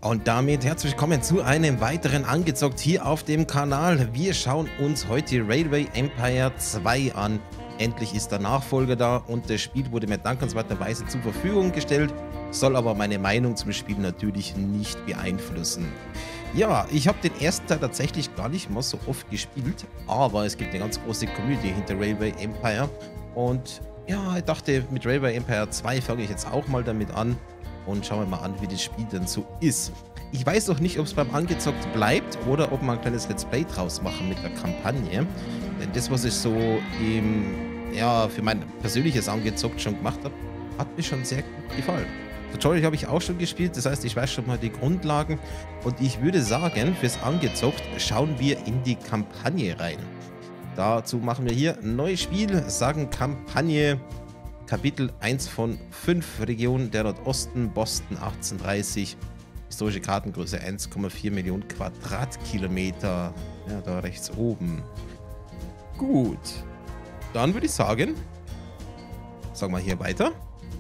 Und damit herzlich willkommen zu einem weiteren Angezockt hier auf dem Kanal. Wir schauen uns heute Railway Empire 2 an. Endlich ist der Nachfolger da und das Spiel wurde mir dankenswerterweise zur Verfügung gestellt, soll aber meine Meinung zum Spiel natürlich nicht beeinflussen. Ja, ich habe den ersten Teil tatsächlich gar nicht mal so oft gespielt, aber es gibt eine ganz große Community hinter Railway Empire und ja, ich dachte, mit Railway Empire 2 fange ich jetzt auch mal damit an. Und schauen wir mal an, wie das Spiel dann so ist. Ich weiß noch nicht, ob es beim Angezockt bleibt oder ob wir ein kleines Let's Play draus machen mit der Kampagne. Denn das, was ich so für mein persönliches Angezockt schon gemacht habe, hat mir schon sehr gut gefallen. Tutorial habe ich auch schon gespielt, das heißt, ich weiß schon mal die Grundlagen. Und ich würde sagen, fürs Angezockt schauen wir in die Kampagne rein. Dazu machen wir hier ein neues Spiel, sagen Kampagne Kapitel 1 von 5, Region der Nordosten, Boston 1830, historische Kartengröße 1,4 Millionen Quadratkilometer, ja, da rechts oben. Gut, dann würde ich sagen wir hier weiter.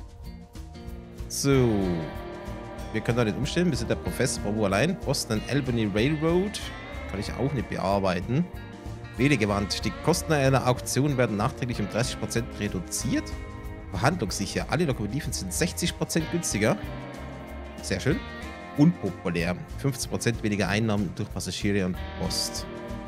So, wir können da nicht umstellen, wir sind der Professor Bravo allein. Boston Albany Railroad, kann ich auch nicht bearbeiten. Wählegewandt, die Kosten einer Auktion werden nachträglich um 30% reduziert. Verhandlungssicher. Alle Lokomotiven sind 60% günstiger. Sehr schön. Unpopulär. 50% weniger Einnahmen durch Passagiere und Post.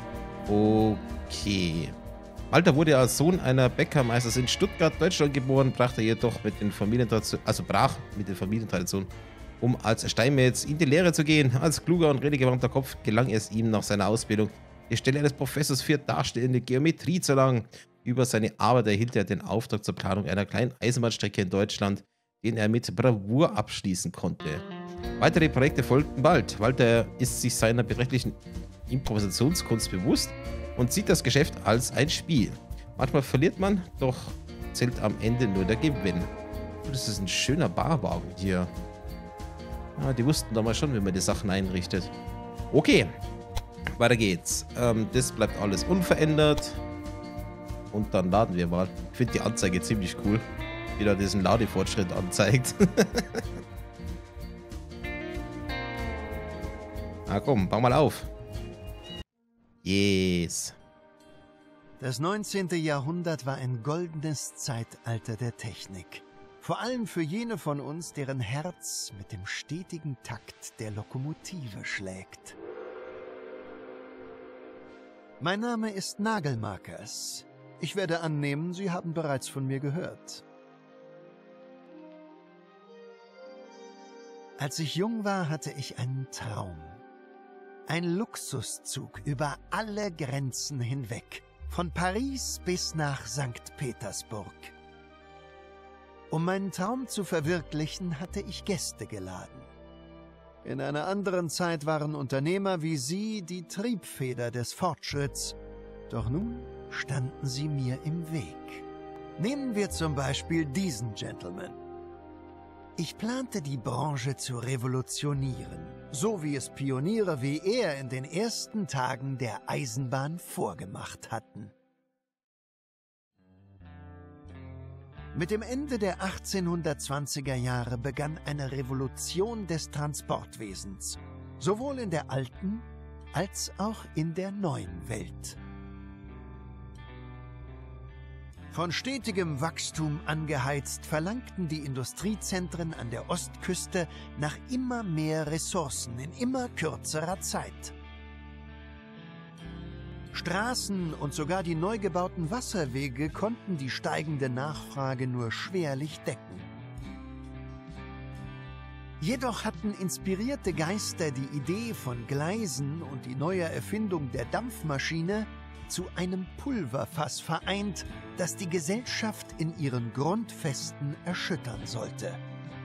Okay. Walter wurde als Sohn einer Bäckermeisters in Stuttgart, Deutschland geboren, brach jedoch mit den Familientraditionen, um als Steinmetz in die Lehre zu gehen. Als kluger und redegewandter Kopf gelang es ihm nach seiner Ausbildung, die Stelle eines Professors für darstellende Geometrie zu erlangen. Über seine Arbeit erhielt er den Auftrag zur Planung einer kleinen Eisenbahnstrecke in Deutschland, den er mit Bravour abschließen konnte. Weitere Projekte folgten bald. Walter ist sich seiner beträchtlichen Improvisationskunst bewusst und sieht das Geschäft als ein Spiel. Manchmal verliert man, doch zählt am Ende nur der Gewinn. Das ist ein schöner Barwagen hier. Ja, die wussten damals schon, wie man die Sachen einrichtet. Okay, weiter geht's. Das bleibt alles unverändert. Und dann laden wir mal. Ich finde die Anzeige ziemlich cool, wie da diesen Ladefortschritt anzeigt. Na komm, bau mal auf. Yes. Das 19. Jahrhundert war ein goldenes Zeitalter der Technik. Vor allem für jene von uns, deren Herz mit dem stetigen Takt der Lokomotive schlägt. Mein Name ist Nagelmakers. Ich werde annehmen, Sie haben bereits von mir gehört. Als ich jung war, hatte ich einen Traum. Ein Luxuszug über alle Grenzen hinweg, von Paris bis nach St. Petersburg. Um meinen Traum zu verwirklichen, hatte ich Gäste geladen. In einer anderen Zeit waren Unternehmer wie Sie die Triebfeder des Fortschritts, doch nun standen sie mir im Weg. Nehmen wir zum Beispiel diesen Gentleman. Ich plante, die Branche zu revolutionieren, so wie es Pioniere wie er in den ersten Tagen der Eisenbahn vorgemacht hatten. Mit dem Ende der 1820er Jahre begann eine Revolution des Transportwesens, sowohl in der alten als auch in der neuen Welt. Von stetigem Wachstum angeheizt, verlangten die Industriezentren an der Ostküste nach immer mehr Ressourcen in immer kürzerer Zeit. Straßen und sogar die neu gebauten Wasserwege konnten die steigende Nachfrage nur schwerlich decken. Jedoch hatten inspirierte Geister die Idee von Gleisen und die neue Erfindung der Dampfmaschine zu einem Pulverfass vereint, das die Gesellschaft in ihren Grundfesten erschüttern sollte.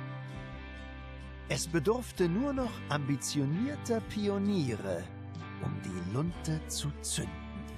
Es bedurfte nur noch ambitionierter Pioniere, um die Lunte zu zünden.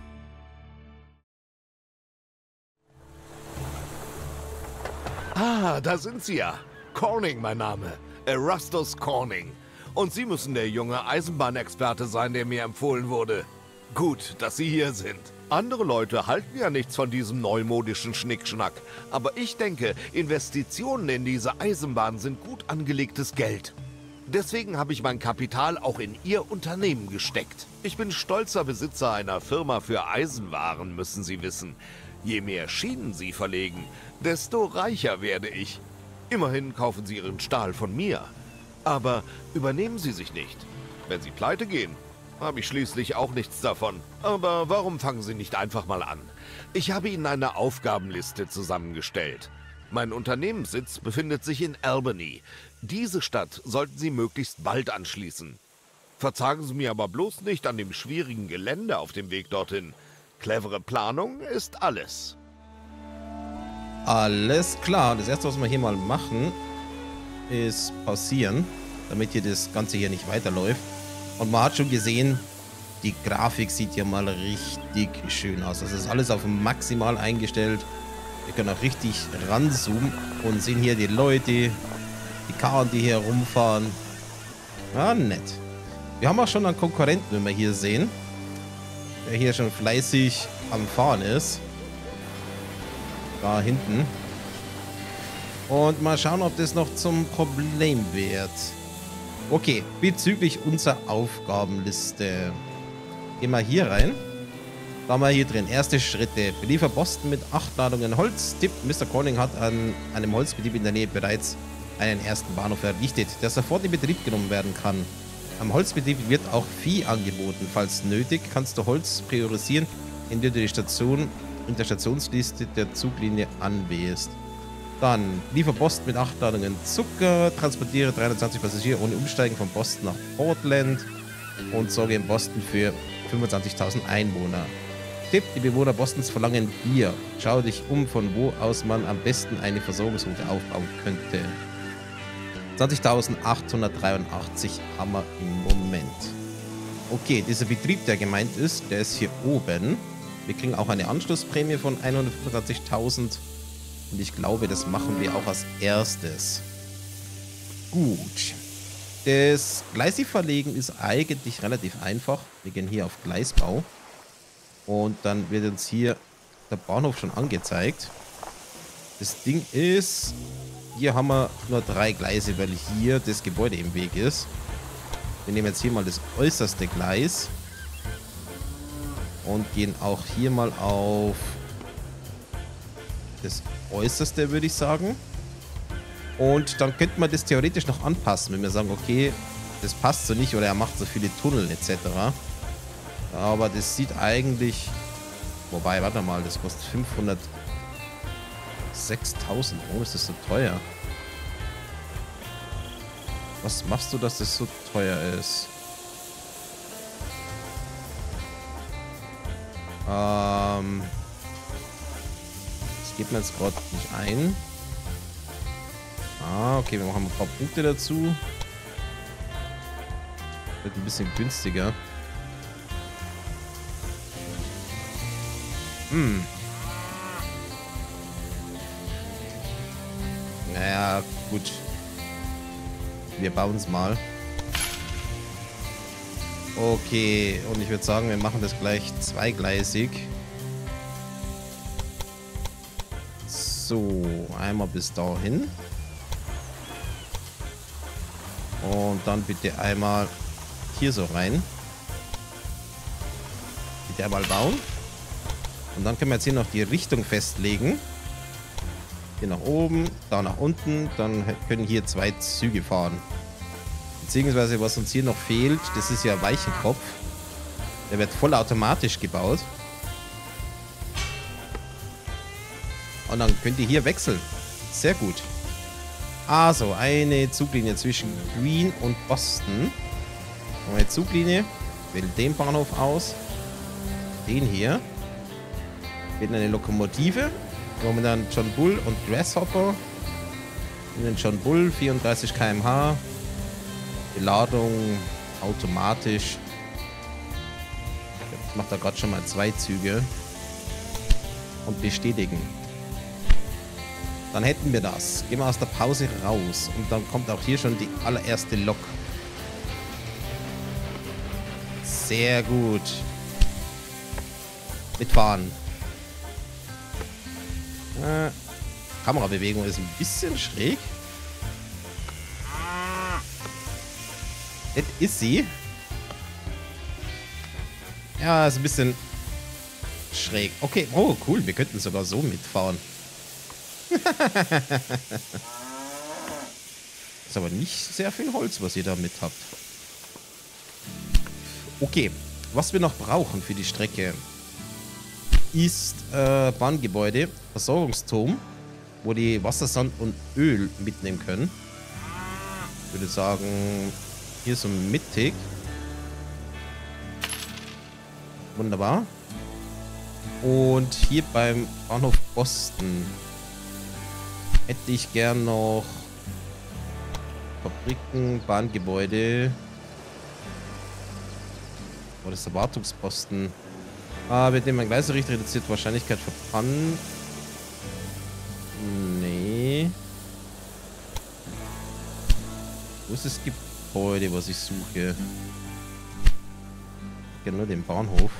Ah, da sind Sie ja. Corning, mein Name. Erastus Corning. Und Sie müssen der junge Eisenbahnexperte sein, der mir empfohlen wurde. Gut, dass Sie hier sind. Andere Leute halten ja nichts von diesem neumodischen Schnickschnack. Aber ich denke, Investitionen in diese Eisenbahn sind gut angelegtes Geld. Deswegen habe ich mein Kapital auch in Ihr Unternehmen gesteckt. Ich bin stolzer Besitzer einer Firma für Eisenwaren, müssen Sie wissen. Je mehr Schienen Sie verlegen, desto reicher werde ich. Immerhin kaufen Sie Ihren Stahl von mir. Aber übernehmen Sie sich nicht. Wenn Sie pleite gehen, habe ich schließlich auch nichts davon. Aber warum fangen Sie nicht einfach mal an? Ich habe Ihnen eine Aufgabenliste zusammengestellt. Mein Unternehmenssitz befindet sich in Albany. Diese Stadt sollten Sie möglichst bald anschließen. Verzagen Sie mir aber bloß nicht an dem schwierigen Gelände auf dem Weg dorthin. Clevere Planung ist alles. Alles klar. Das erste, was wir hier mal machen, ist pausieren, damit hier das Ganze hier nicht weiterläuft. Und man hat schon gesehen, die Grafik sieht ja mal richtig schön aus. Das ist alles auf maximal eingestellt. Wir können auch richtig ranzoomen und sehen hier die Leute, die Karren, die hier rumfahren. Ja, nett. Wir haben auch schon einen Konkurrenten, wenn wir hier sehen, der hier schon fleißig am Fahren ist. Da hinten. Und mal schauen, ob das noch zum Problem wird. Okay, bezüglich unserer Aufgabenliste. Gehen wir hier rein. Da haben wir hier drin. Erste Schritte. Beliefer Boston mit 8 Ladungen Holz. Tipp, Mr. Corning hat an einem Holzbetrieb in der Nähe bereits einen ersten Bahnhof errichtet, der sofort in Betrieb genommen werden kann. Am Holzbetrieb wird auch Vieh angeboten. Falls nötig, kannst du Holz priorisieren, indem du die Station in der Stationsliste der Zuglinie anwählst. Dann Liefer Boston mit 8 Ladungen Zucker, transportiere 320 Passagiere ohne Umsteigen von Boston nach Portland und sorge in Boston für 25.000 Einwohner. Tipp, die Bewohner Bostons verlangen Bier. Schau dich um, von wo aus man am besten eine Versorgungsroute aufbauen könnte. 20.883 haben wir im Moment. Okay, dieser Betrieb, der gemeint ist, der ist hier oben. Wir kriegen auch eine Anschlussprämie von 185.000. Und ich glaube, das machen wir auch als erstes. Gut. Das Gleisverlegen ist eigentlich relativ einfach. Wir gehen hier auf Gleisbau. Und dann wird uns hier der Bahnhof schon angezeigt. Das Ding ist, hier haben wir nur 3 Gleise, weil hier das Gebäude im Weg ist. Wir nehmen jetzt hier mal das äußerste Gleis. Und gehen auch hier mal auf das äußerste, würde ich sagen. Und dann könnte man das theoretisch noch anpassen, wenn wir sagen, okay, das passt so nicht oder er macht so viele Tunnel etc. Aber das sieht eigentlich... Wobei, warte mal, das kostet 506.000. Warum ist das so teuer? Was machst du, dass das so teuer ist? Das geht mir jetzt gerade nicht ein. Ah, okay, wir machen ein paar Punkte dazu. Wird ein bisschen günstiger. Naja, gut. Wir bauen es mal. Okay, und ich würde sagen, wir machen das gleich zweigleisig. So, einmal bis dahin. Und dann bitte einmal hier so rein. Bitte einmal bauen. Und dann können wir jetzt hier noch die Richtung festlegen. Hier nach oben, da nach unten. Dann können hier 2 Züge fahren. Beziehungsweise, was uns hier noch fehlt, das ist ja Weichenkopf. Der wird vollautomatisch gebaut. Und dann könnt ihr hier wechseln. Sehr gut. Also, eine Zuglinie zwischen Green und Boston. Eine Zuglinie. Wähle den Bahnhof aus. Den hier. Wählen eine Lokomotive. Momentan John Bull und Grasshopper. Den John Bull, 34 km/h. Beladung automatisch. Ich mache da gerade schon mal 2 Züge. Und bestätigen. Dann hätten wir das. Gehen wir aus der Pause raus. Und dann kommt auch hier schon die allererste Lok. Sehr gut. Mitfahren. Kamerabewegung ist ein bisschen schräg. Das ist sie. Ja, ist ein bisschen schräg. Okay, oh cool, wir könnten sogar so mitfahren. Ist aber nicht sehr viel Holz, was ihr da mit habt. Okay, was wir noch brauchen für die Strecke ist Bahngebäude, Versorgungsturm, wo die Wasser, Sand und Öl mitnehmen können. Ich würde sagen, hier so mittig. Wunderbar. Und hier beim Bahnhof Boston hätte ich gern noch Fabriken, Bahngebäude. Oder ist der Wartungsposten? Mit dem man Gleisericht reduziert Wahrscheinlichkeit verbrannt. Nee. Wo ist das Gebäude, was ich suche? Nur den Bahnhof.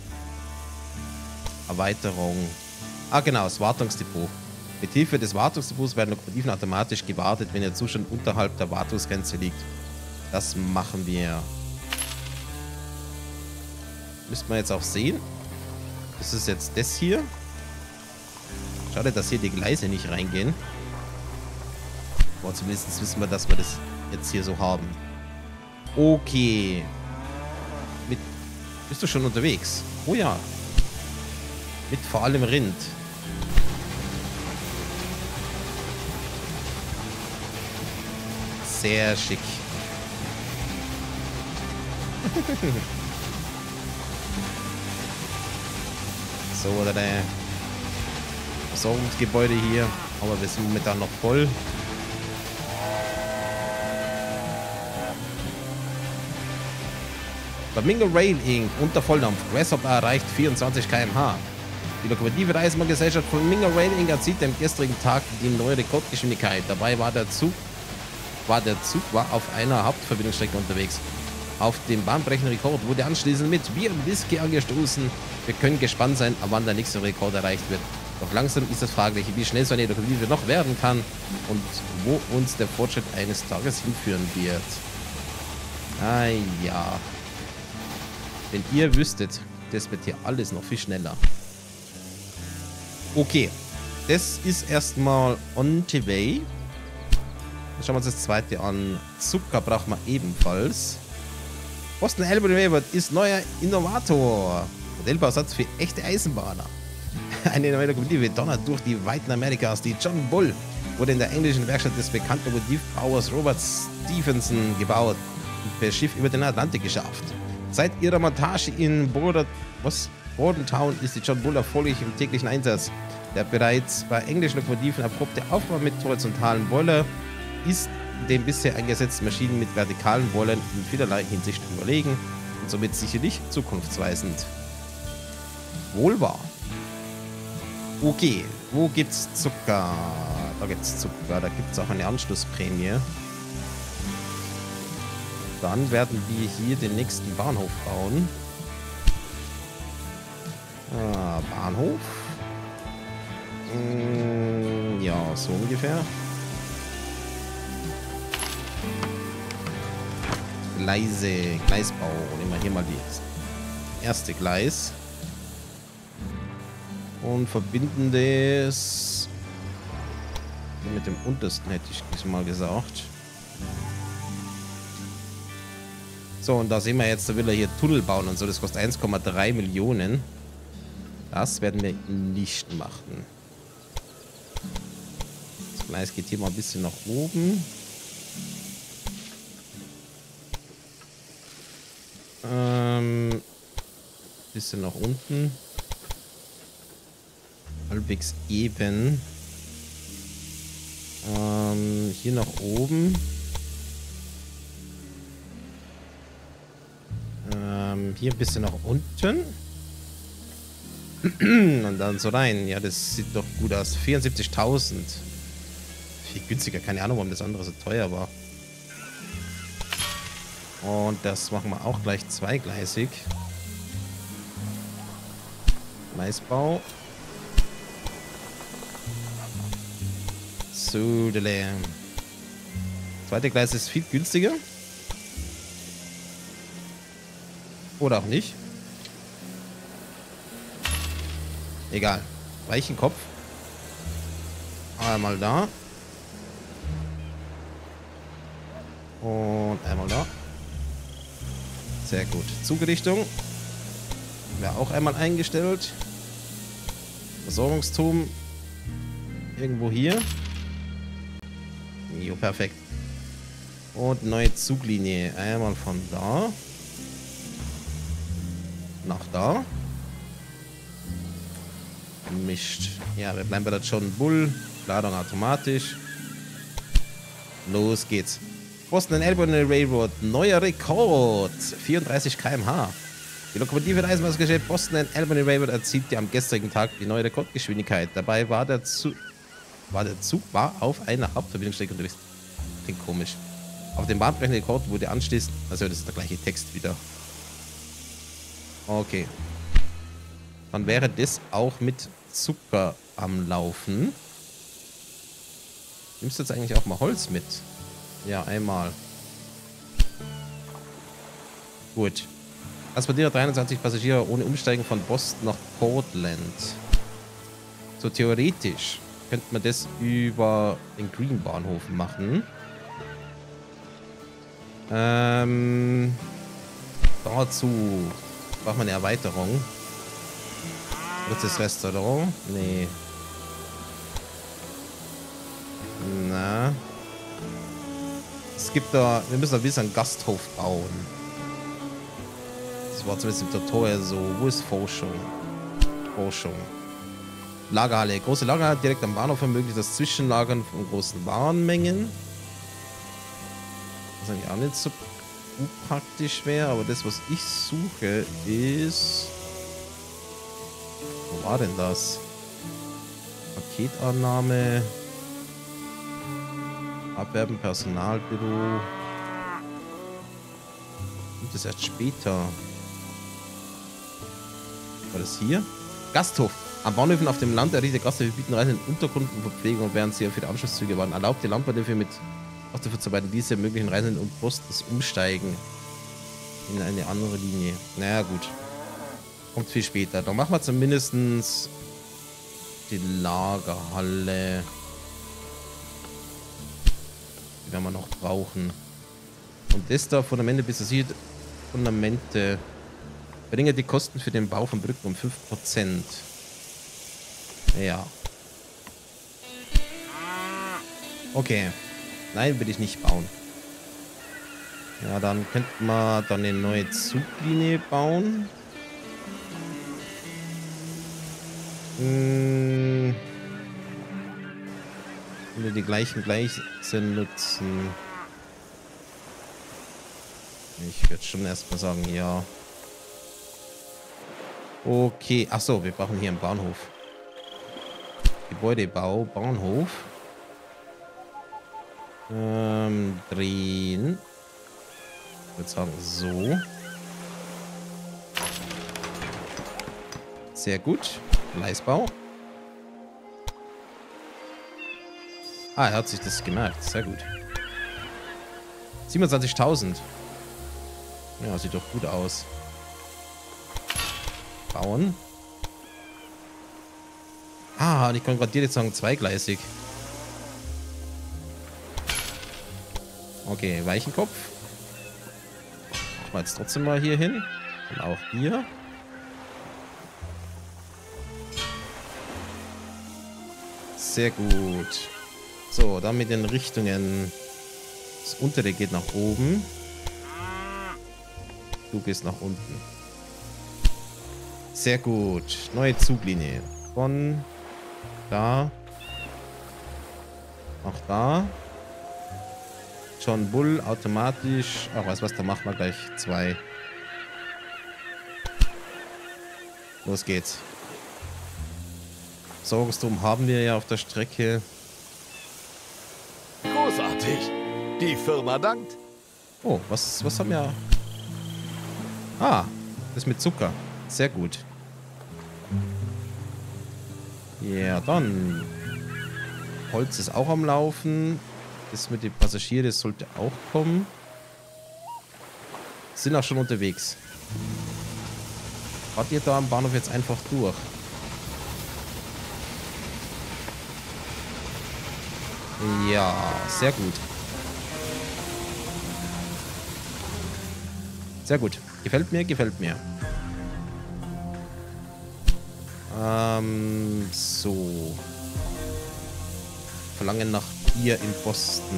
Erweiterung. Ah, genau, das Wartungsdepot. Mit Hilfe des Wartungsdepots werden Lokomotiven automatisch gewartet, wenn der Zustand unterhalb der Wartungsgrenze liegt. Das machen wir. Müsste man jetzt auch sehen. Das ist jetzt das hier. Schade, dass hier die Gleise nicht reingehen. Aber zumindest wissen wir, dass wir das jetzt hier so haben. Okay. Bist du schon unterwegs? Oh ja. Mit vor allem Rind. Sehr schick. So, oder der Versorgungsgebäude hier. Aber wir sind momentan noch voll. Flamingo Rail Inc. unter Volldampf. Grasshopper erreicht 24 km/h. Die lokomotive Eisenbahngesellschaft Flamingo Rail Inc. erzielte am gestrigen Tag die neue Rekordgeschwindigkeit. Dabei war der Zug auf einer Hauptverbindungsstrecke unterwegs. Auf dem bahnbrechenden Rekord wurde anschließend mit Bier und Whisky angestoßen. Wir können gespannt sein, wann der nächste Rekord erreicht wird. Doch langsam ist es fraglich, wie schnell so eine Lokomotive noch werden kann und wo uns der Fortschritt eines Tages hinführen wird. Ah ja. Wenn ihr wüsstet, das wird hier alles noch viel schneller. Okay. Das ist erstmal on the way. Dann schauen wir uns das zweite an. Zucker brauchen wir ebenfalls. Boston Elbowing Railroad ist neuer Innovator. Modellbausatz für echte Eisenbahner. Eine neue Lokomotive donnert durch die Weiten Amerikas. Die John Bull wurde in der englischen Werkstatt des bekannten Lokomotivbauers Robert Stephenson gebaut und per Schiff über den Atlantik geschafft. Seit ihrer Montage in Bordentown ist die John Bull erfolgreich im täglichen Einsatz. Der bereits bei englischen Lokomotiven erprobte Aufbau mit horizontalen Boiler ist den bisher eingesetzten Maschinen mit vertikalen Boilern in vielerlei Hinsicht überlegen und somit sicherlich zukunftsweisend. Wohl wahr. Okay, wo gibt's Zucker? Da gibt's Zucker, da gibt's auch eine Anschlussprämie. Dann werden wir hier den nächsten Bahnhof bauen. Bahnhof. Ja, so ungefähr. Gleisbau. Nehmen wir hier mal das erste Gleis. Und verbinden das mit dem untersten, hätte ich diesmal gesagt. So, und da sehen wir jetzt, da will er hier Tunnel bauen und so. Das kostet 1,3 Millionen. Das werden wir nicht machen. Das Gleis geht hier mal ein bisschen nach oben. Bisschen nach unten. Halbwegs eben. Hier nach oben. Hier ein bisschen nach unten. Und dann so rein. Ja, das sieht doch gut aus. 74.000. Viel günstiger. Keine Ahnung, warum das andere so teuer war. Und das machen wir auch gleich zweigleisig. Gleisbau. So, der zweite Gleis ist viel günstiger. Oder auch nicht. Egal. Weichen Kopf. Einmal da. Und einmal da. Sehr gut. Zugrichtung. Wäre auch einmal eingestellt. Versorgungsturm. Irgendwo hier. Jo, perfekt. Und neue Zuglinie. Einmal von da. Nach da. Mischt. Ja, wir bleiben bei der John Bull. Ladung automatisch. Los geht's. Boston and Albany Railroad. Neuer Rekord. 34 km/h. Die Lokomotive der Eisenbahngesellschaft Boston and Albany Railroad erzielte am gestrigen Tag die neue Rekordgeschwindigkeit. Dabei war der Zug auf einer Hauptverbindungsstrecke unterwegs. Klingt komisch. Auf dem bahnbrechenden Rekord wurde anschließend... Also das ist der gleiche Text wieder. Okay. Dann wäre das auch mit Zucker am Laufen. Nimmst du jetzt eigentlich auch mal Holz mit? Ja, einmal. Gut. Transportiere 23 Passagiere ohne Umsteigen von Boston nach Portland. So theoretisch könnte man das über den Green Bahnhof machen. Dazu braucht man eine Erweiterung. Drittes Restaurant? Nee. Na. Es gibt da... Wir müssen da wieder einen Gasthof bauen. Das war zumindest im Tutorial so. Wo ist Forschung? Forschung. Lagerhalle. Große Lagerhalle direkt am Bahnhof ermöglicht das Zwischenlagern von großen Warenmengen. Was eigentlich auch nicht so praktisch wäre, aber das, was ich suche, ist... Wo war denn das? Paketannahme. Abwerben, Personalbüro. Und das erst später. War das hier? Gasthof. Am Bahnhöfen auf dem Land errichtete Gasthöfe bieten Reisenden Unterkunft und Verpflegung, während sie für die Anschlusszüge waren. Erlaubt die Landbahnhöfe mit Gasthof-Zuarbeiten diese ermöglichen Reisenden und Post das Umsteigen in eine andere Linie. Naja, gut. Kommt viel später. Dann machen wir zumindest die Lagerhalle. Die werden wir noch brauchen. Und das da, Fundamente bis das hier, Fundamente. Verringert die Kosten für den Bau von Brücken um 5%. Ja. Okay. Nein, will ich nicht bauen. Ja, dann könnten wir dann eine neue Zuglinie bauen. Oder die gleichen Gleise nutzen. Ich würde schon erstmal sagen, ja. Okay, achso, wir brauchen hier einen Bahnhof. Gebäudebau, Bahnhof. Drehen. Ich würde sagen, so. Sehr gut. Gleisbau. Ah, er hat sich das gemerkt. Sehr gut. 27.000. Ja, sieht doch gut aus. Bauen. Ah, und ich kann gerade direkt sagen, zweigleisig. Okay, Weichenkopf. Machen wir jetzt trotzdem mal hier hin. Und auch hier. Sehr gut. So, dann mit den Richtungen. Das untere geht nach oben. Du gehst nach unten. Sehr gut. Neue Zuglinie. Von da nach da. John Bull automatisch. Ach, weißt du was, da machen wir gleich 2. Los geht's. Versorgungsturm haben wir ja auf der Strecke. Großartig. Die Firma dankt. Oh, was haben wir? Ah, das mit Zucker. Sehr gut. Ja, dann. Holz ist auch am Laufen. Das mit den Passagieren, das sollte auch kommen. Sind auch schon unterwegs. Fahrt ihr da am Bahnhof jetzt einfach durch? Ja, sehr gut. Sehr gut. Gefällt mir, gefällt mir. So. Verlangen nach Bier im Boston.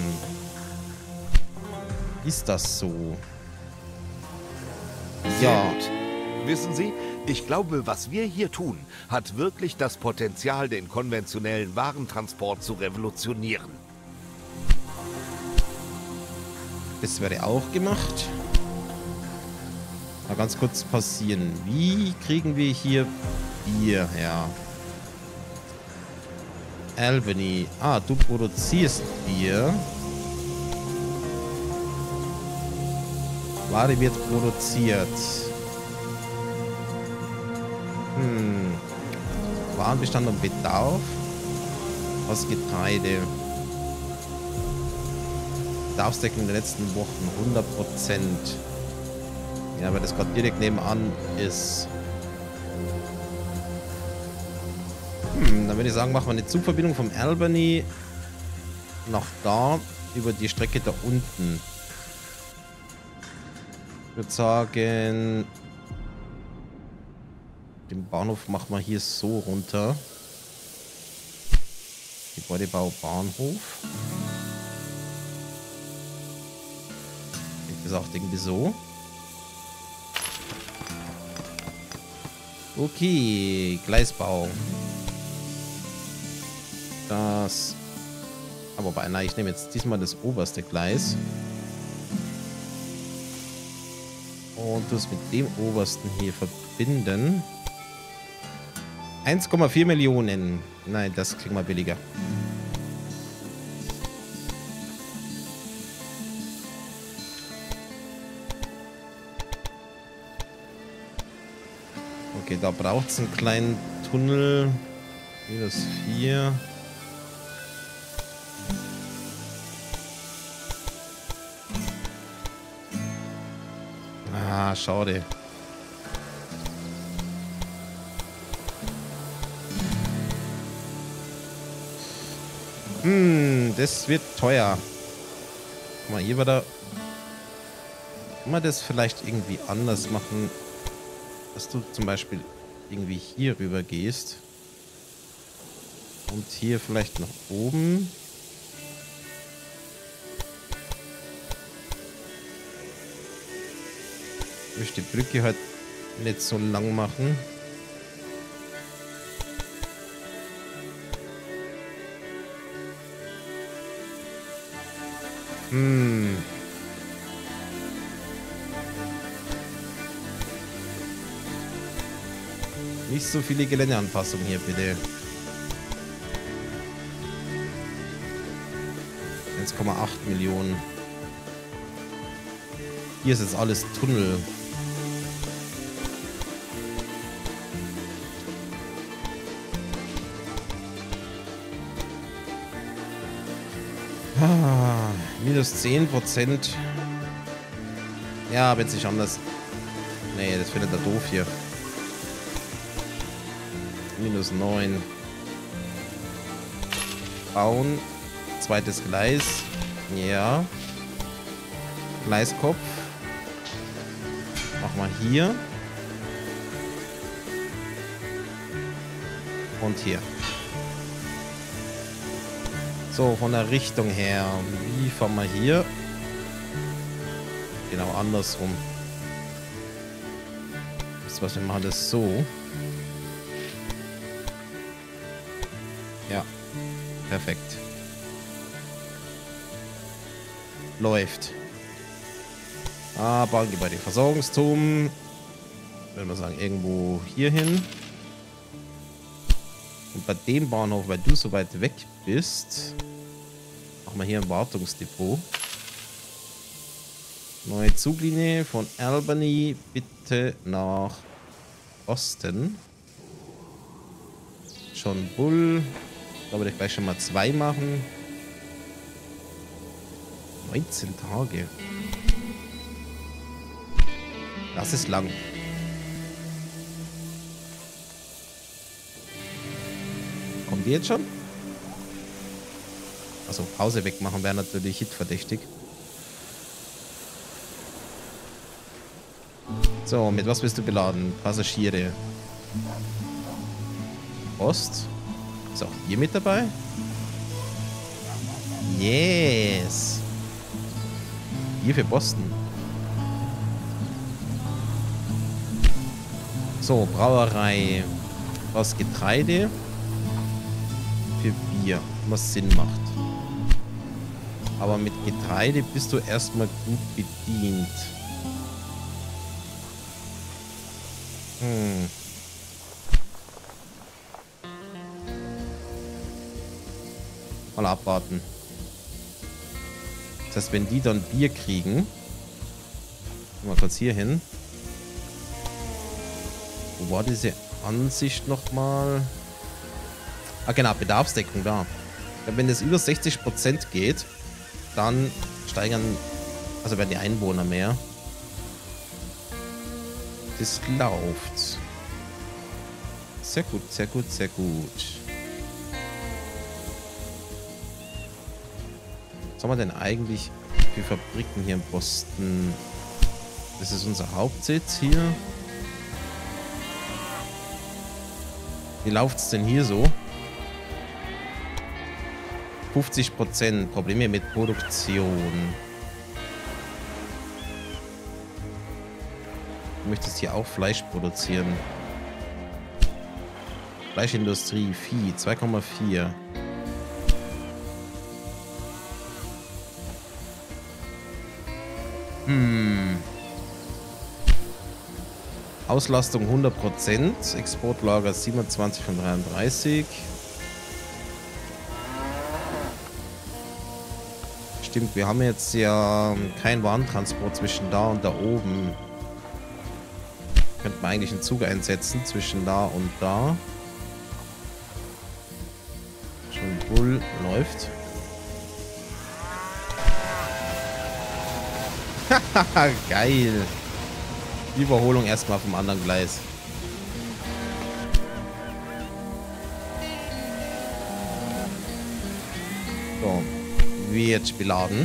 Ist das so? Ja. Gut. Wissen Sie, ich glaube, was wir hier tun, hat wirklich das Potenzial, den konventionellen Warentransport zu revolutionieren. Das wäre auch gemacht. Mal ganz kurz passieren. Wie kriegen wir hier Bier her? Albany. Ah, du produzierst Bier. Ware wird produziert. Warenbestand und Bedarf. Was Getreide. Bedarfsdeckung in den letzten Wochen 100%. Ja, weil das gerade direkt nebenan ist. Dann würde ich sagen, machen wir eine Zugverbindung vom Albany nach da über die Strecke da unten. Ich würde sagen, den Bahnhof machen wir hier so runter. Gebäudebau Bahnhof. Wie gesagt, irgendwie so. Okay, Gleisbau. Das. Aber wobei, nein, ich nehme jetzt diesmal das oberste Gleis. Und das mit dem obersten hier verbinden. 1,4 Millionen. Nein, das kriegen wir billiger. Okay, da braucht es einen kleinen Tunnel. -4. Ah, schade. Das wird teuer. Guck mal, hier war da. Kann man das vielleicht irgendwie anders machen? Dass du zum Beispiel irgendwie hier rüber gehst. Und hier vielleicht nach oben. Ich möchte die Brücke halt nicht so lang machen. Nicht so viele Geländeanpassungen hier, bitte. 1,8 Millionen. Hier ist jetzt alles Tunnel. -10%. Ja, wenn es nicht anders. Nee, das findet er doof hier. -9. Bauen. Zweites Gleis. Ja. Gleiskopf. Mach mal hier. Und hier. So, von der Richtung her. Wie fahren wir hier? Genau andersrum. Das was wir machen, das so. Ja. Perfekt. Läuft. Bahngebäude. Versorgungsturm. Würde man sagen, irgendwo hier hin. Und bei dem Bahnhof, weil du so weit weg bist, machen wir hier ein Wartungsdepot. Neue Zuglinie von Albany bitte nach Osten. John Bull. Da würde ich gleich schon mal 2 machen. 19 Tage. Das ist lang. Kommen die jetzt schon? Also Pause wegmachen wäre natürlich hitverdächtig. So, mit was bist du beladen? Passagiere. Post. Ist auch hier mit dabei? Yes. Hier für Boston. So, Brauerei. Was Getreide. Für Bier. Was Sinn macht. Aber mit Getreide bist du erstmal gut bedient. Mal abwarten. Das heißt, wenn die dann Bier kriegen. Mal kurz hier hin. Wo war diese Ansicht nochmal? Ah genau, Bedarfsdeckung da. Wenn das über 60% geht, dann steigern, also werden die Einwohner mehr. Das läuft. Sehr gut, sehr gut, sehr gut. Was haben wir denn eigentlich für Fabriken hier in Boston? Das ist unser Hauptsitz hier. Wie läuft es denn hier so? 50%. Probleme mit Produktion. Du möchtest hier auch Fleisch produzieren. Fleischindustrie, Vieh, 2,4. Auslastung 100%. Exportlager 27 von 33. Stimmt, wir haben jetzt ja keinen Warentransport zwischen da und da oben. Könnte man eigentlich einen Zug einsetzen zwischen da und da. Schon Bull läuft. Haha, geil. Die Überholung erstmal vom anderen Gleis. So, wird beladen.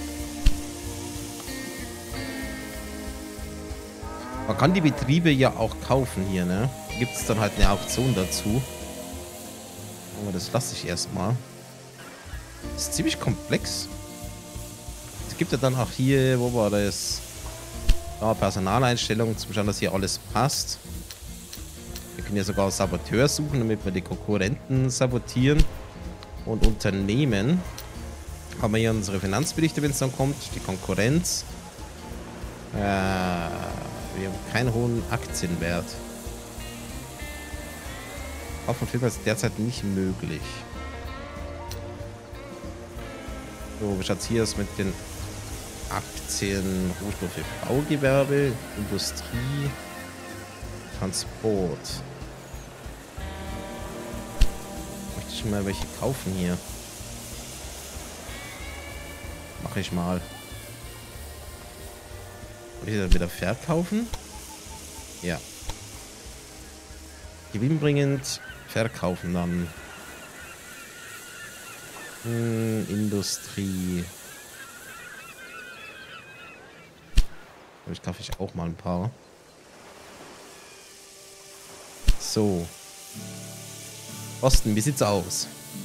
Man kann die Betriebe ja auch kaufen hier, ne? Gibt es dann halt eine Auktion dazu. Aber das lasse ich erstmal. Das ist ziemlich komplex. Es gibt ja dann auch hier, wo war das? Da, Personaleinstellungen, zum Schauen, dass hier alles passt. Wir können ja sogar Saboteur suchen, damit wir die Konkurrenten sabotieren. Und Unternehmen. Haben wir hier unsere Finanzberichte, wenn es dann kommt. Die Konkurrenz. Wir haben keinen hohen Aktienwert. Kauf und Film ist derzeit nicht möglich. So, wie schaut es hier aus mit den Aktien, Rohstoffe, Baugewerbe, Industrie, Transport. Möchte ich mal welche kaufen hier? Mache ich mal. Will ich dann wieder verkaufen? Ja. Gewinnbringend verkaufen dann. Industrie. Ich kaufe ich auch mal ein paar. So. Boston, wie sieht's aus?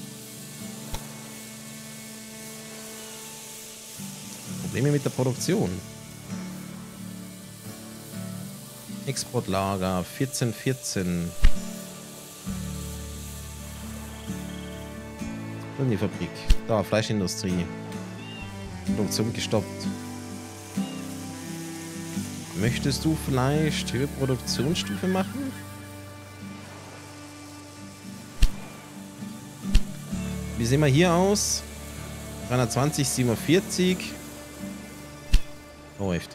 Probleme mit der Produktion. Exportlager 14. Und die Fabrik. Da, Fleischindustrie. Produktion gestoppt. Möchtest du vielleicht höhere Produktionsstufe machen? Wie sehen wir hier aus? 320, 47. Läuft.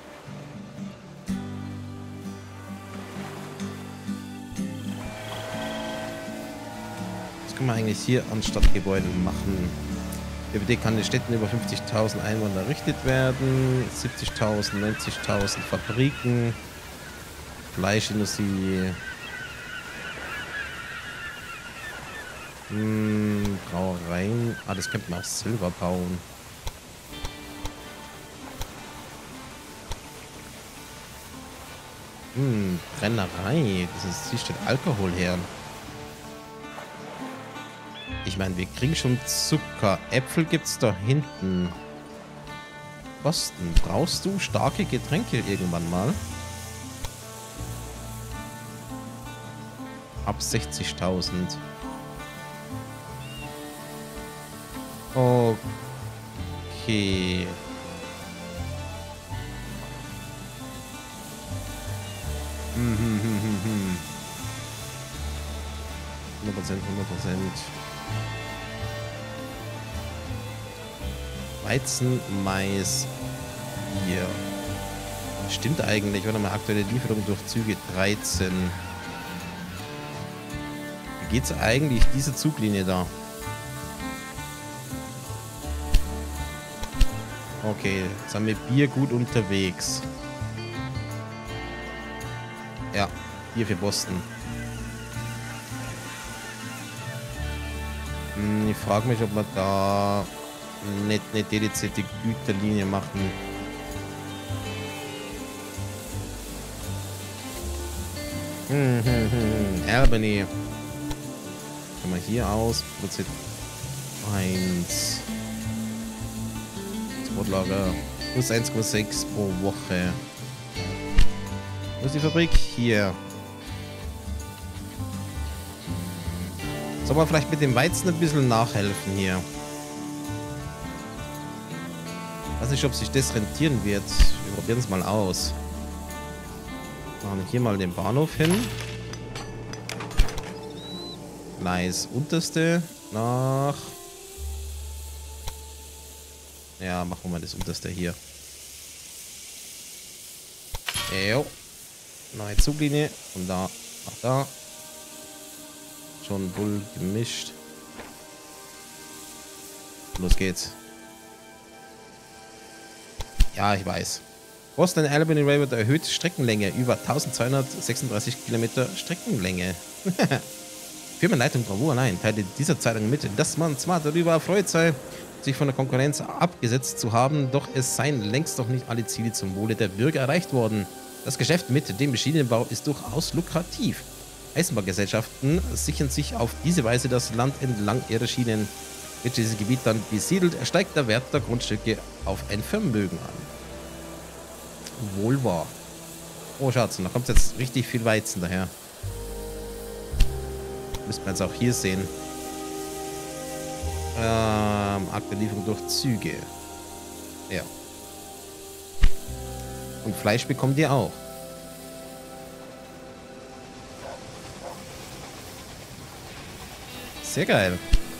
Was können wir eigentlich hier an Stadtgebäuden machen? ÖBD kann in Städten über 50.000 Einwohner errichtet werden. 70.000, 90.000 Fabriken. Fleischindustrie. Brauereien. Ah, das könnte man auch Silber bauen. Brennerei. Hier steht Alkohol her. Ich meine, wir kriegen schon Zucker. Äpfel gibt's da hinten. Kosten. Brauchst du starke Getränke irgendwann mal? Ab 60.000. Okay. Hm. 100%. Weizen, Mais, Bier. Stimmt eigentlich, warte mal, aktuelle Lieferung durch Züge 13. Wie geht's eigentlich diese Zuglinie da? Okay, jetzt haben wir Bier gut unterwegs. Ja, Bier für Boston. Ich frage mich, ob wir da nicht eine dedizierte Güterlinie machen. Albany. Können wir hier aus. Produziert 1. Transportlager. Plus 1,6 pro Woche. Wo ist die Fabrik? Hier. Soll man vielleicht mit dem Weizen ein bisschen nachhelfen hier? Ich weiß nicht, ob sich das rentieren wird. Wir probieren es mal aus. Machen hier mal den Bahnhof hin. Nice. Unterste nach... Ja, machen wir mal das Unterste hier. Jo. Neue Zuglinie. Von da nach da. Schon bull gemischt. Los geht's. Ja, ich weiß. Boston Albany Railroad erhöht Streckenlänge über 1236 Kilometer Streckenlänge. Firmenleitung Bravour, nein, teilte dieser Zeitung mit, dass man zwar darüber erfreut sei, sich von der Konkurrenz abgesetzt zu haben, doch es seien längst noch nicht alle Ziele zum Wohle der Bürger erreicht worden. Das Geschäft mit dem Schienenbau ist durchaus lukrativ. Eisenbahngesellschaften sichern sich auf diese Weise das Land entlang ihrer Schienen. Wird dieses Gebiet dann besiedelt, steigt der Wert der Grundstücke auf ein Vermögen an. Wohl wahr. Oh, Schatz, da kommt jetzt richtig viel Weizen daher. Müssen wir jetzt auch hier sehen. Akt der Lieferung durch Züge. Ja. Und Fleisch bekommt ihr auch. Sehr geil.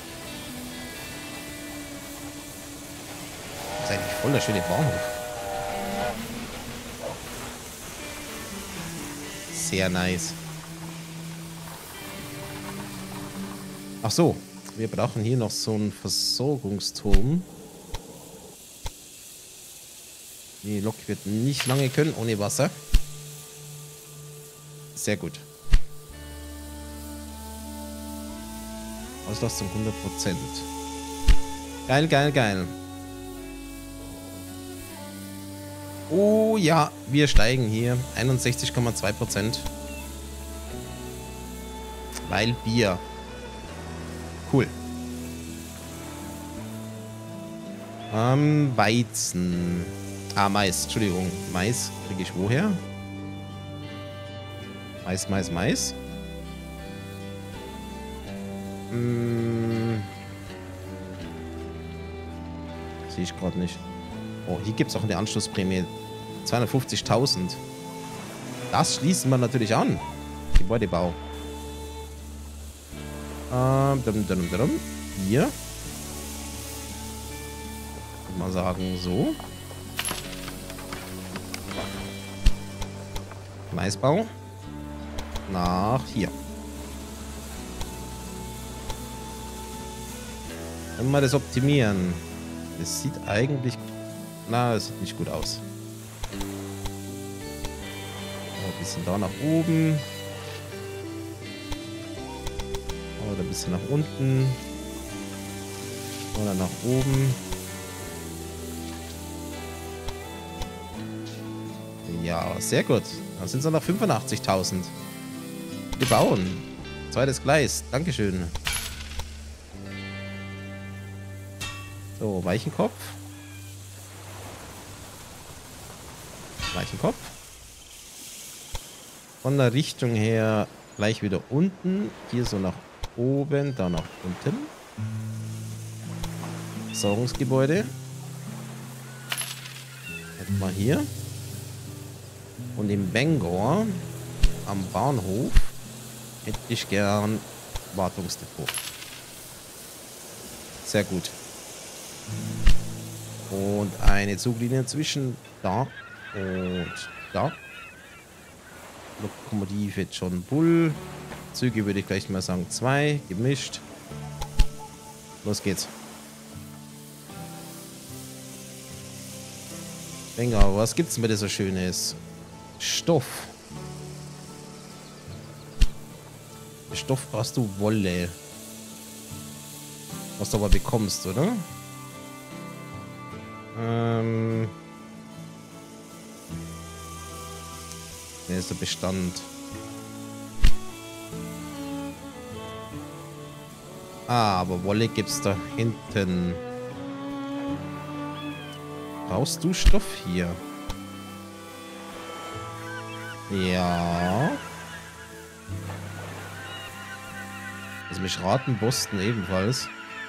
Das ist eigentlich voll der schöne Bahnhof. Sehr nice. Ach so, wir brauchen hier noch so einen Versorgungsturm. Die Lok wird nicht lange können ohne Wasser. Sehr gut. Auslastung 100%. Geil, geil, geil. Oh ja, wir steigen hier. 61,2%. Weil Bier. Cool. Weizen. Ah, Mais. Entschuldigung. Mais kriege ich woher? Mais. Sehe ich gerade nicht. Oh, hier gibt es auch eine Anschlussprämie. 250.000. Das schließen wir natürlich an. Gebäudebau. Hier. Ich würde mal sagen, so. Maisbau. Nach hier. Und mal das optimieren. Das sieht eigentlich... Na, das sieht nicht gut aus. Bisschen da nach oben. Oder ein bisschen nach unten. Oder nach oben. Ja, sehr gut. Dann sind es noch 85.000. Wir bauen. Zweites Gleis. Dankeschön. So, Weichenkopf. Weichenkopf. Von der Richtung her gleich wieder unten. Hier so nach oben, da nach unten. Versorgungsgebäude. Hätten wir hier. Und im Bangor am Bahnhof hätte ich gern Wartungsdepot. Sehr gut. Und eine Zuglinie zwischen da und da. Lokomotive John Bull. Züge würde ich gleich mal sagen 2. Gemischt. Los geht's. Bangor, was gibt's denn bitte so Schönes? Stoff. Stoff brauchst du Wolle. Was du aber bekommst, oder? Ne, ist der Bestand. Ah, aber Wolle gibt's da hinten. Brauchst du Stoff hier? Ja. Also mich raten Boston ebenfalls.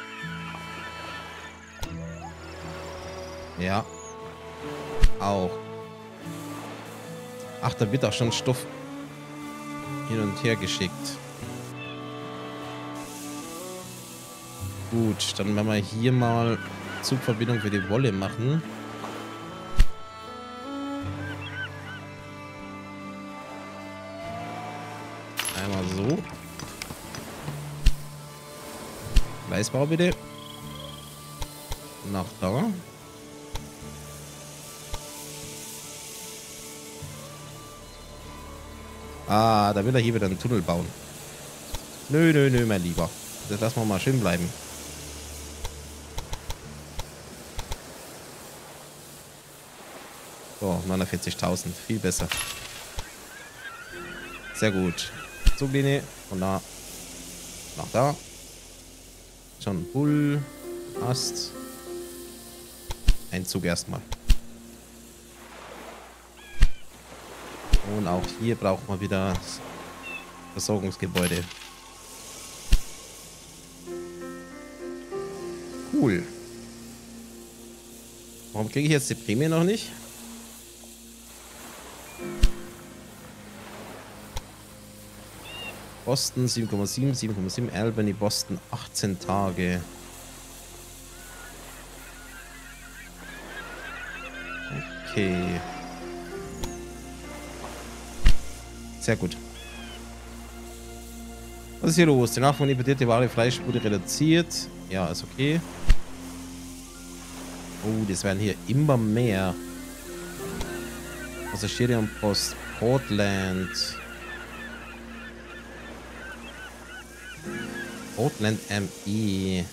Ja. Auch. Ach, da wird auch schon Stoff hin und her geschickt. Gut, dann werden wir hier mal Zugverbindung für die Wolle machen. Einmal so. Gleisbau bitte. Nach da. Ah, da will er hier wieder einen Tunnel bauen. Nö, nö, nö, mein Lieber. Das lassen wir mal schön bleiben. So, 49.000. Viel besser. Sehr gut. Zuglinie von da nach da. John Bull. Ast. Ein Zug erstmal. Und auch hier braucht man wieder Versorgungsgebäude. Cool. Warum kriege ich jetzt die Prämie noch nicht? Boston 7,7, 7,7, Albany, Boston 18 Tage. Okay. Sehr gut. Was ist hier los? Die Nachfrage von importierte Ware, Fleisch wurde reduziert. Ja, ist okay. Oh, das werden hier immer mehr. Passagiere und Post. Portland. Portland ME.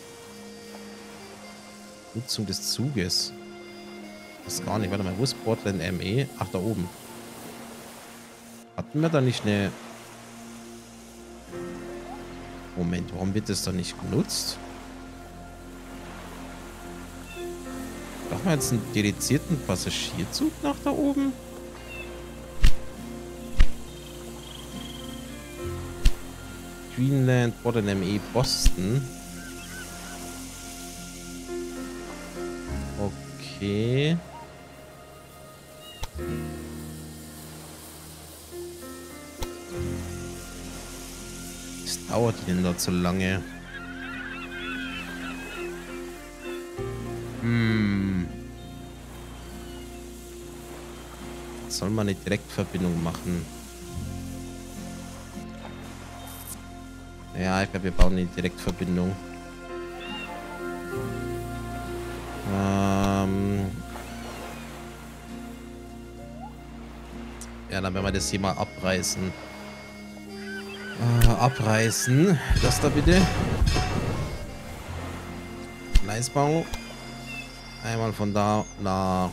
Nutzung des Zuges. Das ist gar nicht. Warte mal, wo ist Portland ME? Ach, da oben. Hatten wir da nicht eine... Moment, warum wird das da nicht genutzt? Brauchen wir jetzt einen dedizierten Passagierzug nach da oben? Greenland, Portland ME, Boston. Okay. Was dauert die denn da so lange? Soll man eine Direktverbindung machen? Ja, ich glaube, wir bauen eine Direktverbindung. Ja, dann werden wir das hier mal abreißen. Abreißen. Das da bitte. Gleisbau. Einmal von da nach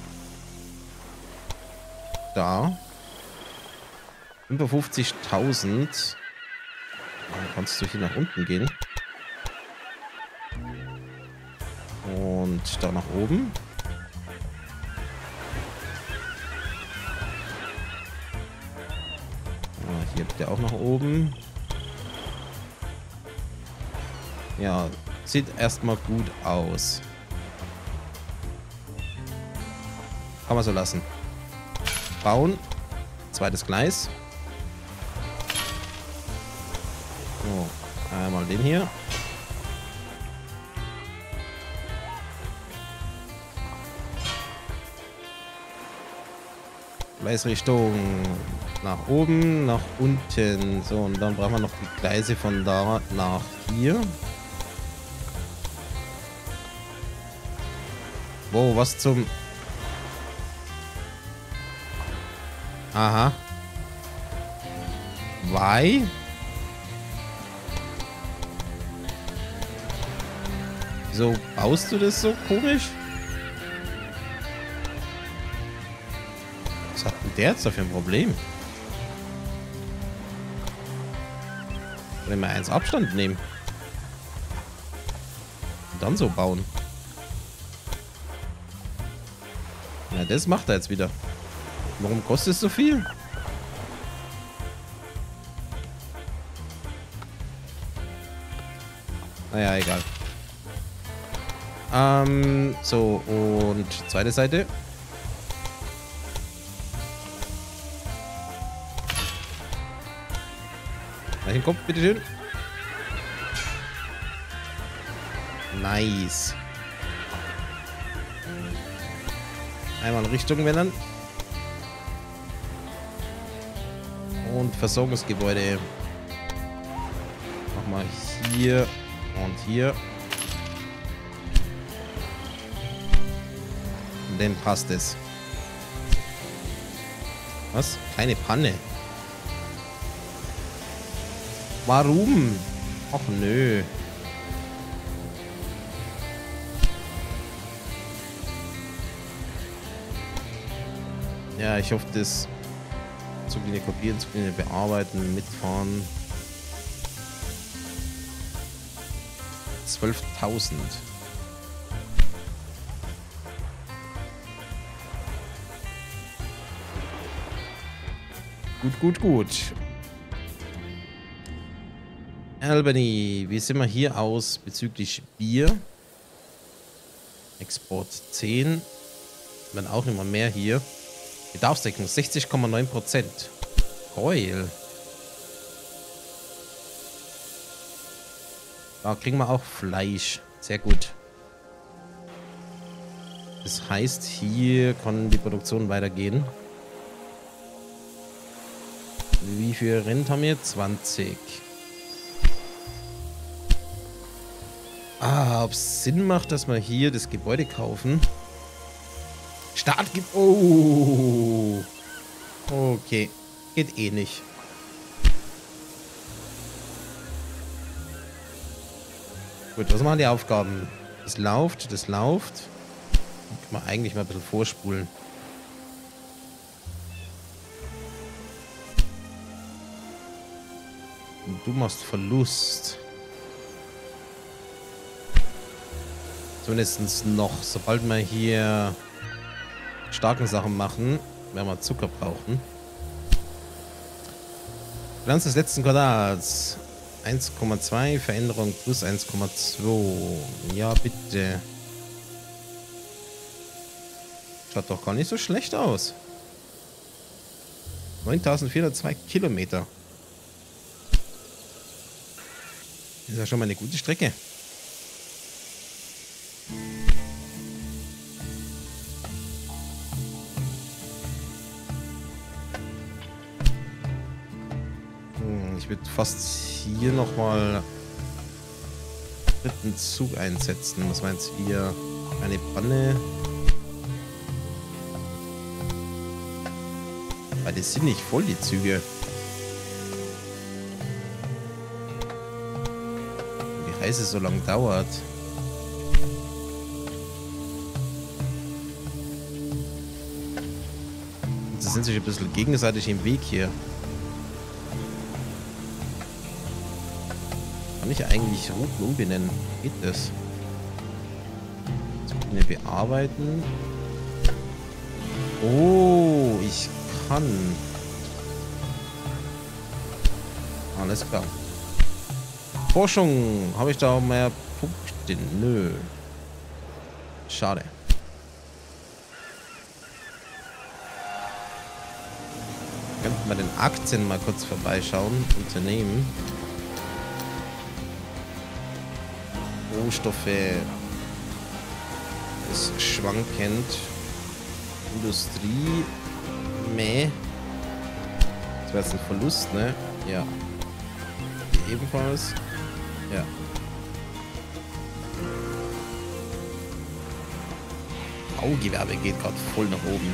da. 55.000. Dann kannst du hier nach unten gehen. Und da nach oben. Hier bitte auch nach oben. Ja, sieht erstmal gut aus. Kann man so lassen. Bauen. Zweites Gleis. So, einmal den hier. Gleisrichtung nach oben, nach unten. So, und dann brauchen wir noch die Gleise von da nach hier. Wow, was zum... Aha. Why? Wieso baust du das so komisch? Was hat denn der jetzt da für ein Problem? Wenn wir eins Abstand nehmen. Und dann so bauen. Ja, das macht er jetzt wieder. Warum kostet es so viel? Naja, egal. So, und zweite Seite. Gleich im Kopf, bitteschön. Nice. Einmal Richtung wenden. Und Versorgungsgebäude. Nochmal hier und hier. Und dann passt es. Was? Keine Panne. Warum? Ach nö. Ja, ich hoffe, das Zuglinie kopieren, Zuglinie bearbeiten, mitfahren. 12.000. Gut. Albany, wie sehen wir hier aus bezüglich Bier? Export 10. Werden auch immer mehr hier. Bedarfsdeckung 60,9%. Geil. Da kriegen wir auch Fleisch. Sehr gut. Das heißt, hier kann die Produktion weitergehen. Wie viel Rind haben wir? 20. Ob es Sinn macht, dass wir hier das Gebäude kaufen. Start gibt. Oh. Okay. Geht eh nicht. Gut, was machen die Aufgaben? Das läuft. Kann man eigentlich mal ein bisschen vorspulen. Und du machst Verlust. Zumindest noch. Sobald wir hier starken Sachen machen, werden wir Zucker brauchen. Bilanz des letzten Quartals. 1,2, Veränderung plus 1,2. Ja, bitte. Schaut doch gar nicht so schlecht aus. 9.402 Kilometer. Das ist ja schon mal eine gute Strecke. Ich würde fast hier nochmal dritten Zug einsetzen. Was meinst du hier? Eine Panne. Weil die sind nicht voll, die Züge. Die Reise so lang dauert. Und sie sind sich ein bisschen gegenseitig im Weg hier. Kann ich eigentlich Routen umbenennen? Geht das? Zuglinien bearbeiten. Oh, ich kann. Alles klar. Forschung. Habe ich da mehr Punkte? Nö. Schade. Könnten wir den Aktien mal kurz vorbeischauen. Unternehmen. Rohstoffe. Ist schwankend. Industrie. Meh. Das wäre jetzt ein Verlust, ne? Ja. Hier ebenfalls. Ja. Baugewerbe geht gerade voll nach oben.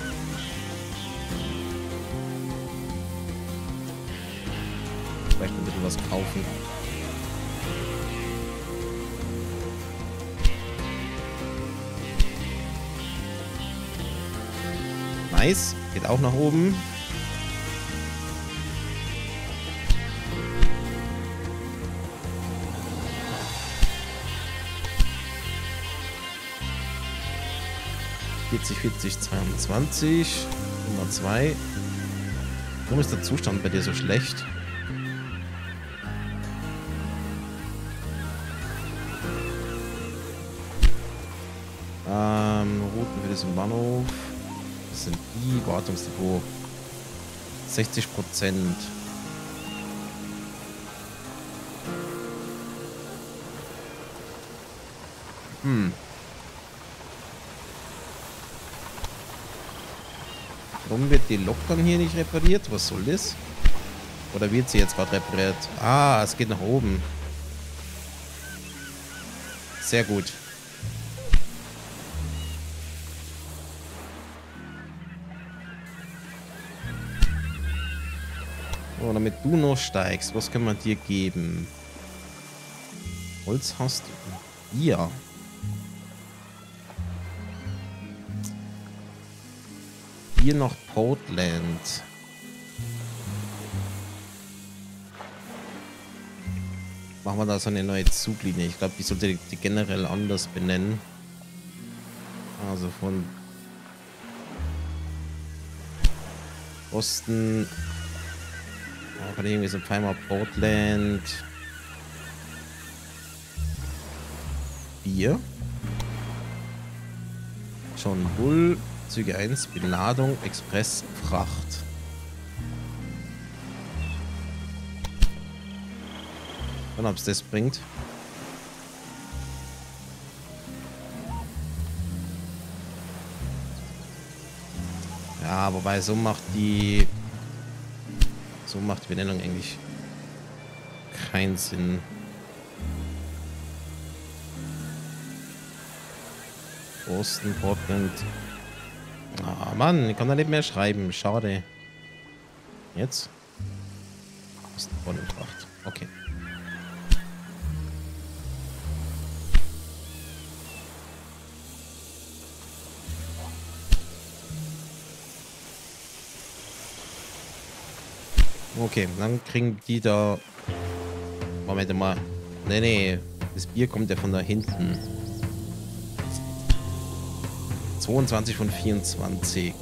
Vielleicht ein bisschen was kaufen. Nice. Geht auch nach oben. ...40, 22. Nummer 2. Warum ist der Zustand bei dir so schlecht? Routen für diesen Bahnhof. Das sind die Wartungsdepot. 60%. Warum wird die Lok dann hier nicht repariert? Was soll das? Oder wird sie jetzt gerade repariert? Ah, es geht nach oben. Sehr gut. So, damit du noch steigst, was können wir dir geben? Holz hast du. Ja. Hier noch Portland. Machen wir da so eine neue Zuglinie. Ich glaube, die sollte die generell anders benennen. Also von Osten. Kann ich irgendwie so einmal Portland. Bier. John Bull. Züge 1, Beladung, Express, Fracht. Und ob es das bringt. Ja, wobei so macht die Benennung eigentlich keinen Sinn. Boston, Portland. Ah, Mann, ich kann da nicht mehr schreiben. Schade. Jetzt? Boston, Portland, Fracht. Okay. Okay, dann kriegen die da... Moment mal. Nee. Das Bier kommt ja von da hinten. 22 von 24.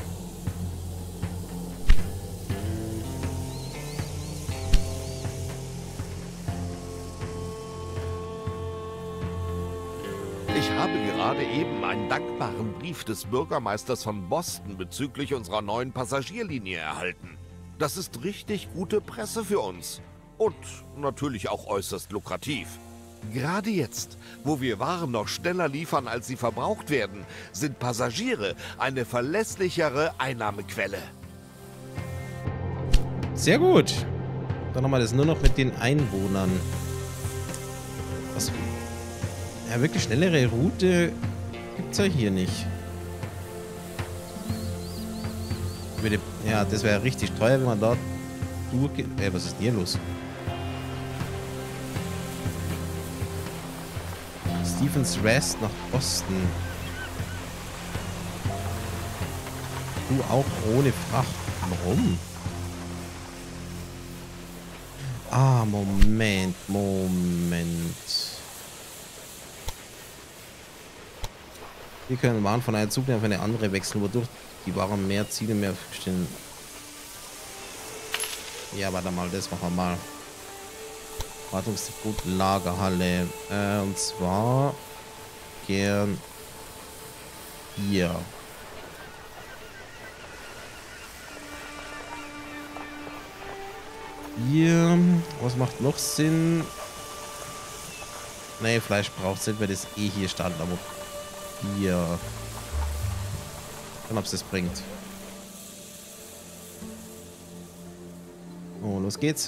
Ich habe gerade eben einen dankbaren Brief des Bürgermeisters von Boston bezüglich unserer neuen Passagierlinie erhalten. Das ist richtig gute Presse für uns. Und natürlich auch äußerst lukrativ. Gerade jetzt, wo wir Waren noch schneller liefern, als sie verbraucht werden, sind Passagiere eine verlässlichere Einnahmequelle. Sehr gut. Dann haben wir das nur noch mit den Einwohnern. Was? Ja, wirklich schnellere Route gibt es ja hier nicht. Ja, das wäre richtig teuer, wenn man da durchgeht. Was ist denn hier los? Stephens Rest nach Osten. Du auch ohne Fracht. Warum? Ah, Moment. Wir können Waren von einer Zuglinie auf eine andere wechseln, wodurch die Waren mehr Ziele mehr stehen. Ja, warte mal, das machen wir mal. Wartungsdepot, Lagerhalle. Und zwar gern hier. Hier. Was macht noch Sinn? Nee, Fleisch braucht Sinn, weil das eh hier stand, aber hier. Dann ob es das bringt. Oh, los geht's.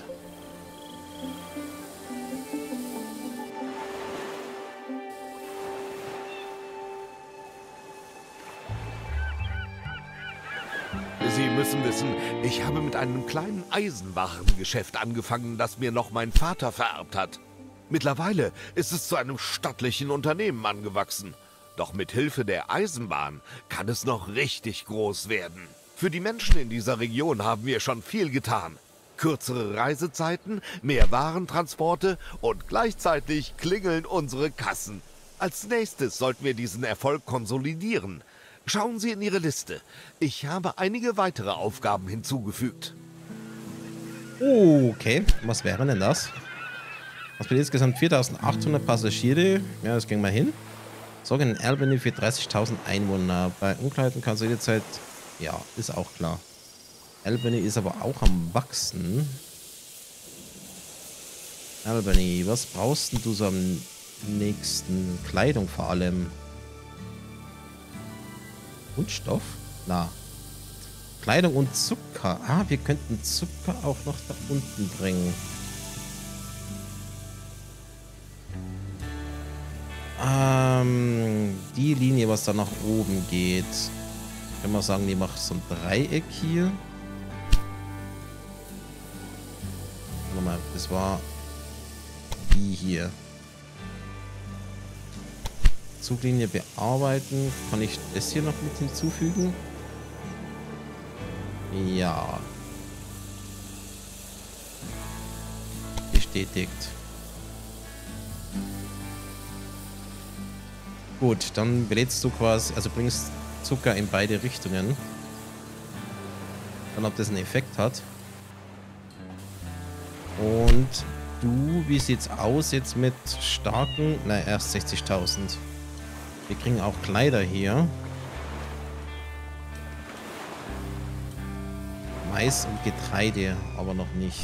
Sie müssen wissen, ich habe mit einem kleinen Eisenwarengeschäft angefangen, das mir noch mein Vater vererbt hat. Mittlerweile ist es zu einem stattlichen Unternehmen angewachsen. Doch mit Hilfe der Eisenbahn kann es noch richtig groß werden. Für die Menschen in dieser Region haben wir schon viel getan. Kürzere Reisezeiten, mehr Warentransporte und gleichzeitig klingeln unsere Kassen. Als nächstes sollten wir diesen Erfolg konsolidieren. Schauen Sie in Ihre Liste. Ich habe einige weitere Aufgaben hinzugefügt. Okay, was wäre denn das? Was mit insgesamt 4.800 Passagiere? Ja, das ging mal hin. Sorge in Albany für 30.000 Einwohner. Bei Unklarheiten kannst du jederzeit... Ja, ist auch klar. Albany ist aber auch am Wachsen. Albany, was brauchst denn du so am nächsten? Kleidung vor allem. Kunststoff? Na. Kleidung und Zucker. Ah, wir könnten Zucker auch noch da unten bringen. Die Linie, was da nach oben geht. Können wir sagen, die macht so ein Dreieck hier. Nochmal, das war die hier. Zuglinie bearbeiten. Kann ich das hier noch mit hinzufügen? Ja. Bestätigt. Gut, dann belädst du quasi, also bringst Zucker in beide Richtungen. Dann, ob das einen Effekt hat. Und du, wie sieht's aus jetzt mit starken? Nein, erst 60.000. Wir kriegen auch Kleider hier. Mais und Getreide, aber noch nicht.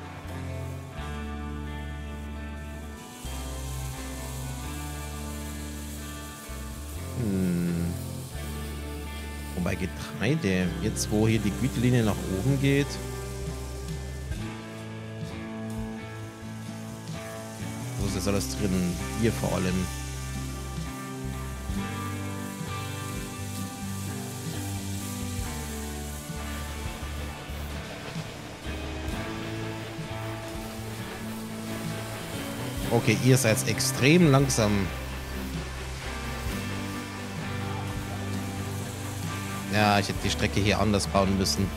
Wobei Getreide, jetzt wo hier die Gütelinie nach oben geht. Wo ist jetzt alles drin? Hier vor allem. Okay, ihr seid extrem langsam. Ja, ich hätte die Strecke hier anders bauen müssen.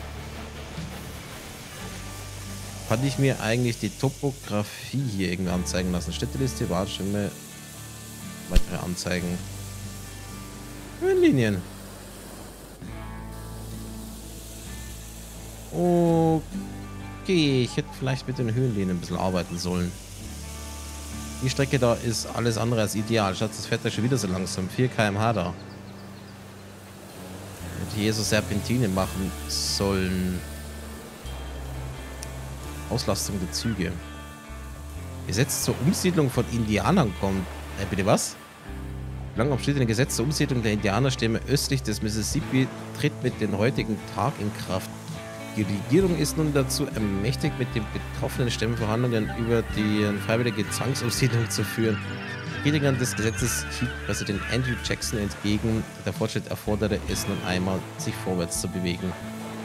Kann ich mir eigentlich die Topografie hier irgendwie anzeigen lassen? Städteliste, Wartestimme, weitere Anzeigen. Höhenlinien. Okay, ich hätte vielleicht mit den Höhenlinien ein bisschen arbeiten sollen. Die Strecke da ist alles andere als ideal. Schaut, das fährt ja schon wieder so langsam. 4 km/h da. Und hier so Serpentine machen sollen. Auslastung der Züge. Gesetz zur Umsiedlung von Indianern kommt. Bitte was? Lang umstrittene Gesetz zur Umsiedlung der Indianerstämme östlich des Mississippi tritt mit dem heutigen Tag in Kraft. Die Regierung ist nun dazu ermächtigt, mit den betroffenen Stämmen Verhandlungen über die freiwillige Zwangsumsiedlung zu führen. Kritikern des Gesetzes hielt Präsident Andrew Jackson entgegen. Der Fortschritt erforderte es nun einmal, sich vorwärts zu bewegen.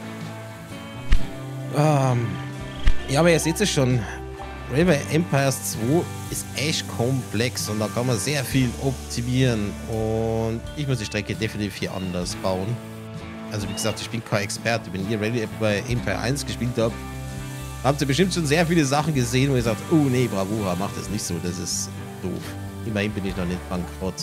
Ja, aber ihr seht es schon. Railway Empires 2 ist echt komplex und da kann man sehr viel optimieren. Und ich muss die Strecke definitiv hier anders bauen. Also wie gesagt, ich bin kein Experte. Wenn ihr Railway Empire 1 gespielt habt, habt ihr bestimmt schon sehr viele Sachen gesehen, wo ihr sagt, oh nee, Bravura, macht das nicht so, das ist doof. Immerhin bin ich noch nicht bankrott.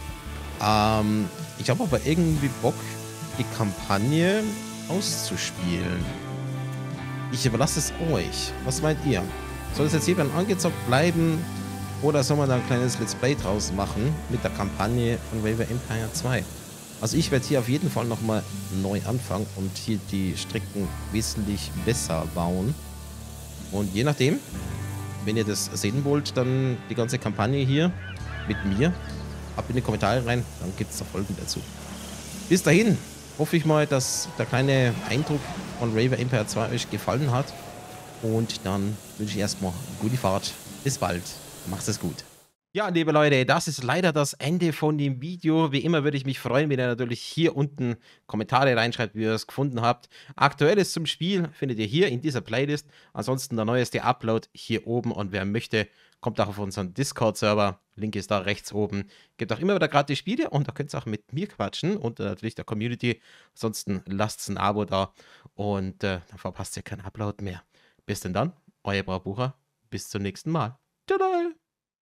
Ich habe aber irgendwie Bock, die Kampagne auszuspielen. Ich überlasse es euch. Was meint ihr? Soll es jetzt hier beim angezockt bleiben oder soll man da ein kleines Let's Play draus machen mit der Kampagne von Railway Empire 2? Also ich werde hier auf jeden Fall nochmal neu anfangen und hier die Strecken wesentlich besser bauen. Und je nachdem, wenn ihr das sehen wollt, dann die ganze Kampagne hier mit mir, ab in die Kommentare rein, dann gibt es da Folgen dazu. Bis dahin hoffe ich mal, dass der kleine Eindruck von Railway Empire 2 euch gefallen hat. Und dann wünsche ich erstmal gute Fahrt. Bis bald. Macht es gut. Ja, liebe Leute, das ist leider das Ende von dem Video. Wie immer würde ich mich freuen, wenn ihr natürlich hier unten Kommentare reinschreibt, wie ihr es gefunden habt. Aktuelles zum Spiel findet ihr hier in dieser Playlist. Ansonsten der neueste Upload hier oben. Und wer möchte, kommt auch auf unseren Discord-Server. Link ist da rechts oben. Gibt auch immer wieder gratis Spiele und da könnt ihr auch mit mir quatschen und natürlich der Community. Ansonsten lasst ein Abo da und dann verpasst ihr keinen Upload mehr. Bis denn dann, euer Bravura. Bis zum nächsten Mal. Tada!